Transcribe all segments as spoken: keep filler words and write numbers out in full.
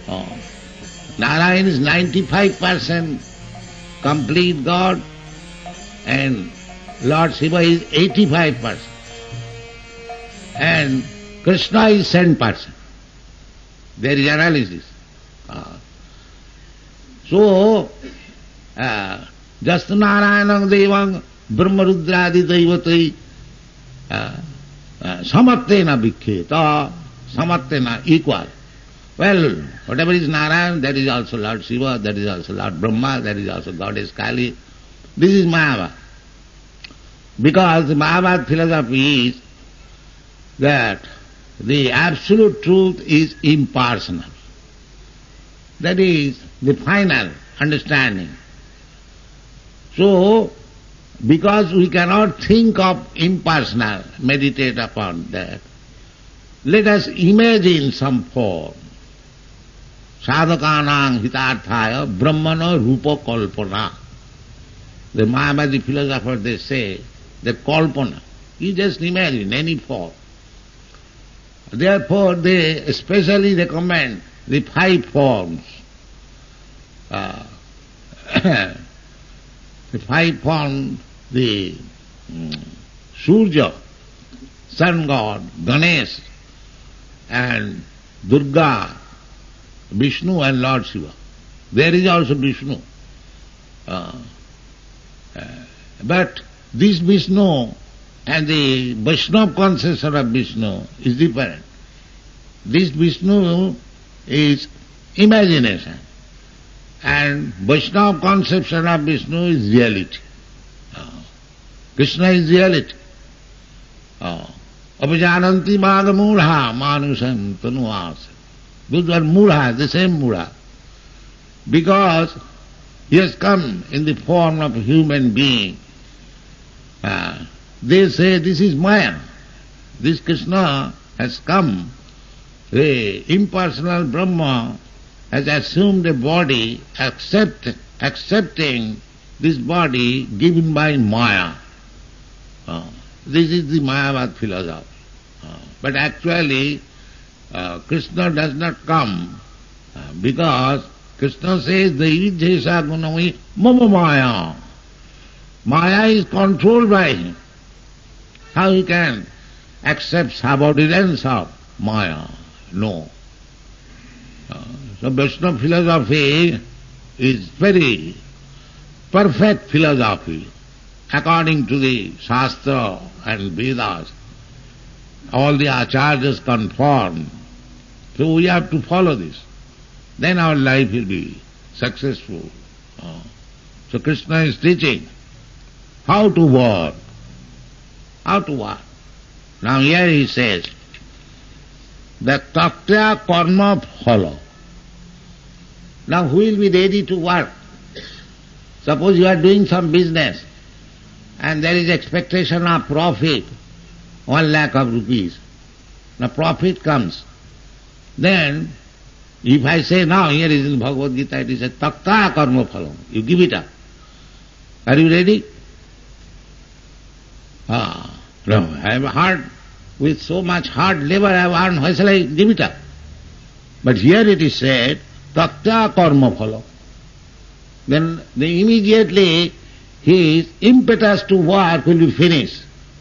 Oh. Narayan is ninety-five percent complete God and Lord Shiva is eighty-five percent. And Krishna is ten percent. There is analysis. Uh, so, uh, just Narayanam Devang Brahmarudradi Devatai uh, uh, Samattena Bhikkheta, Samattena equal. Well, whatever is Narayan, that is also Lord Shiva, that is also Lord Brahma, that is also Goddess Kali. This is Mayavad. Because the Mayavad philosophy is that the absolute truth is impersonal. That is the final understanding. So, because we cannot think of impersonal, meditate upon that, let us imagine some form. Sadhakanang hitarthaya brahmana rupa kalpana. The Mayavadi philosophers, they say that kalpana, you just imagine any form. Therefore, they especially recommend the five forms. Uh, the five forms, the um, Surya, sun god, Ganesh, and Durga, Vishnu and Lord Shiva. There is also Vishnu. Uh, uh, but this Vishnu and the Vaishnava conception of Vishnu is different. This Vishnu is imagination and Vaishnava conception of Vishnu is reality. Uh, Krishna is reality. Apajananti maga mudha manusam tanuasa. Those are mudha, the same mudha. Because he has come in the form of a human being. Uh, They say this is Maya. This Krishna has come, the impersonal Brahma has assumed a body, accept, accepting this body given by Maya. Uh, this is the Mayavad philosophy. Uh, but actually, uh, Krishna does not come uh, because Krishna says, Daivijhesa gunami mama Maya. Maya is controlled by him. How he can accept subordinates of Maya? No. Uh, so Vaishnava philosophy is very perfect philosophy according to the Shastra and Vedas. All the acharyas conform. So we have to follow this. Then our life will be successful. Uh, so Krishna is teaching how to work. How to work? Now here he says that tattya karma phala. Now who will be ready to work? Suppose you are doing some business and there is expectation of profit, one lakh of rupees. Now profit comes. Then if I say now, here is in Bhagavad Gita, it is a tattya karma phala. You give it up. Are you ready? Ah. No, I have hard, with so much hard labor I have earned, why shall I give it up? But here it is said, tattya karma phala. Then, then immediately his impetus to work will be finished.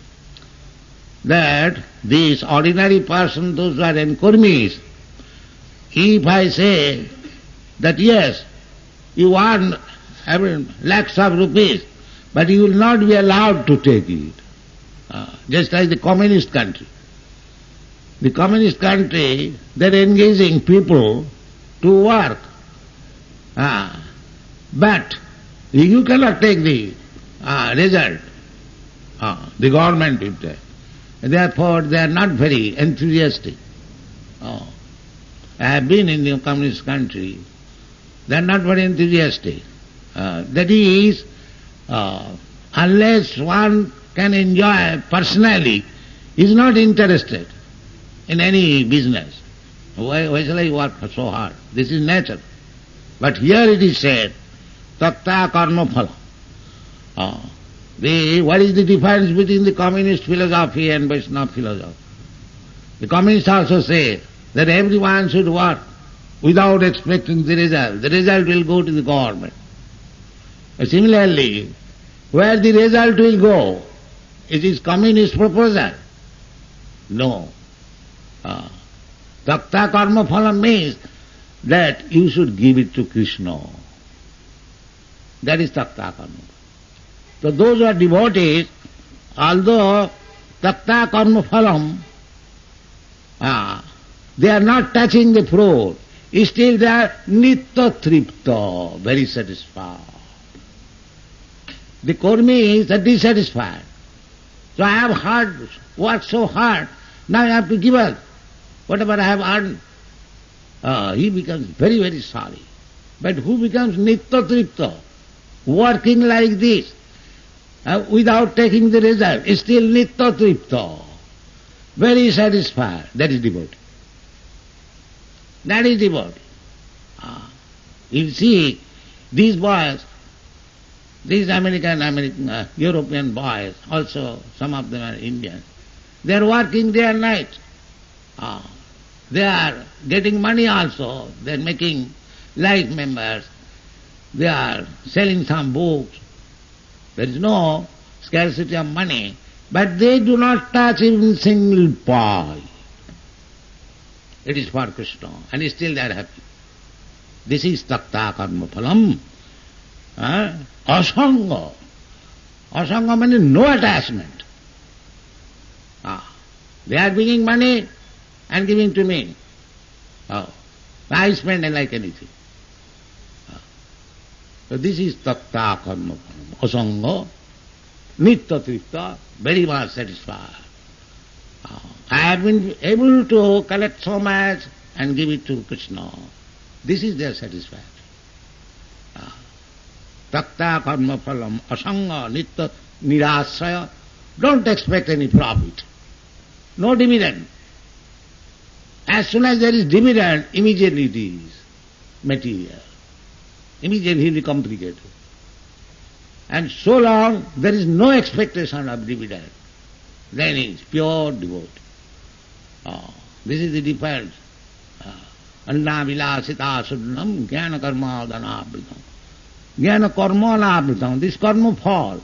That this ordinary person, those who are enkurmis, if I say that yes, you earn I mean, lakhs of rupees, but you will not be allowed to take it. Uh, just like the communist country. The communist country, they are engaging people to work. Uh, but you cannot take the uh, result. Uh, the government will take. Therefore, they are not very enthusiastic. Uh, I have been in the communist country. They are not very enthusiastic. Uh, that is, uh, unless one can enjoy personally, is not interested in any business. Why, why shall I work so hard? This is nature. But here it is said, tattya karma phala. Uh, the, what is the difference between the communist philosophy and Vaishnava philosophy? The communists also say that everyone should work. without expecting the result. The result will go to the government. Similarly, where the result will go? It is communist proposal. No. Uh, Takta karma phalam means that you should give it to Krishna. That is takta karma. So those who are devotees, although takta karma phalam, uh, they are not touching the fruit, still they are nitya tripta, very satisfied. The karmis are dissatisfied. So I have hard, worked so hard, now I have to give up whatever I have earned. Uh, he becomes very, very sorry. But who becomes nitya tripta, working like this, uh, without taking the result, is still nitya tripta, very satisfied. That is devotee. That is devotee. Uh, you see, these boys, these American, American, uh, European boys, also some of them are Indians, they are working day and night. Uh, they are getting money also, they are making life members, they are selling some books. There is no scarcity of money, but they do not touch even single pie. It is for Krishna, and still they are happy. This is takta karma phalam. Uh, asanga. Asanga means no attachment. Ah, they are bringing money and giving to me. Oh, I spend like anything. Ah. So this is takta karma phalam. Asanga, nitya tripta, very much satisfied. Ah. I have been able to collect so much and give it to Krishna. This is their satisfaction. Ah. Takta karma phalam asanga nitya nirasaya. Don't expect any profit. No dividend. As soon as there is dividend, immediately it is material. Immediately it will be complicated. And so long there is no expectation of dividend, then it is pure devotee. Oh, this is the difference. Anna vilasita sunnam jnana karma dhanavritam. Jnana karma anavritam. This karma fall.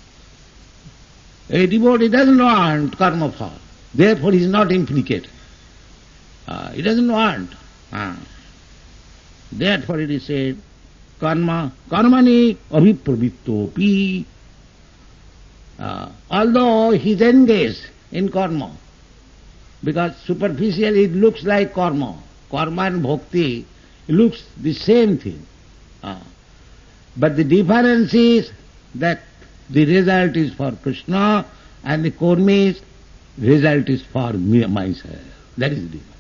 A devotee doesn't want karma fall. Therefore he is not implicated. Uh, he doesn't want. Uh. Therefore it is said, karma, karmani abhipravittopi. Uh, although he is engaged in karma, because superficially it looks like karma. Karma and bhakti looks the same thing. Uh, but the difference is that the result is for Krishna and the karmi's result is for me, myself. That is the difference.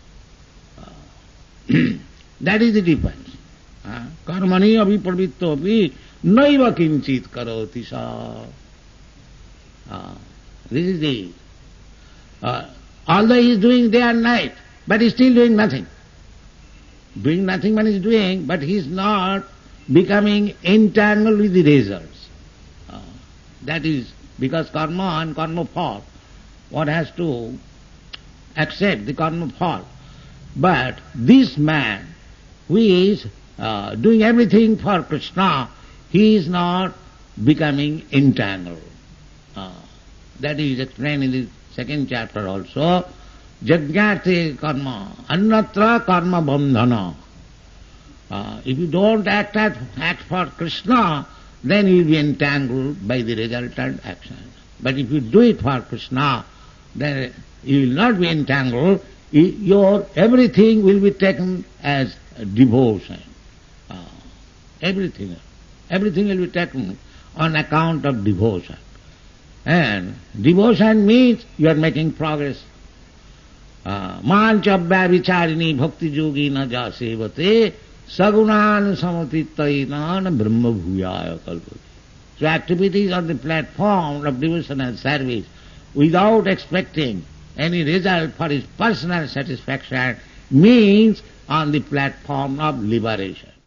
Uh, that is the difference. Uh, karmani abhipravittopi naiva kinchit karoti sa. Uh, this is the... Uh, although he is doing day and night, but he is still doing nothing. Doing nothing one is doing, but he is not becoming entangled with the results. Uh, that is because karma and karma fall, one has to accept the karma fall. But this man who is uh, doing everything for Krishna, he is not becoming entangled. Uh, that is explained in the second chapter also. Jajñate karma, annatra karma bandhana. Uh, if you don't act, at, act for Krishna, then you will be entangled by the resultant action. But if you do it for Krishna, then you will not be entangled. Your everything will be taken as devotion. Uh, everything. Everything will be taken on account of devotion. And devotion means you are making progress. Manchabhya vicharini bhakti yogi na jasevate sagunan samatittainan brahma bhuyaya kalpati. So activities on the platform of devotional service without expecting any result for his personal satisfaction means on the platform of liberation.